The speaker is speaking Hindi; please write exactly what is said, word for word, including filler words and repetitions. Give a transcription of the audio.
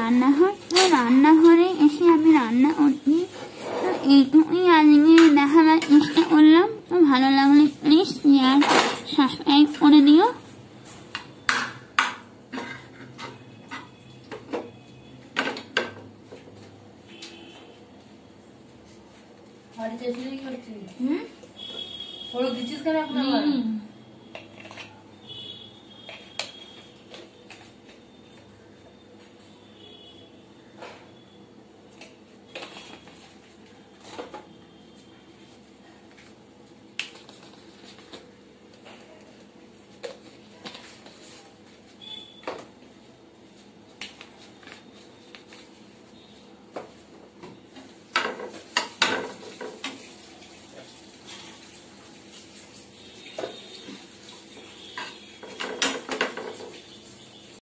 রান্নাঘর। তো রান্নাঘরে এসে আমি রান্না করছি। তো এইটুকুই আজকে দেখাবার চেষ্টা করলাম। তো ভালো লাগলে প্লিজ শেয়ার সাবস্ক্রাইব করে দিও। हमारी चेचरी करती है। हम्म? थोड़ा दिचिस करना अपना।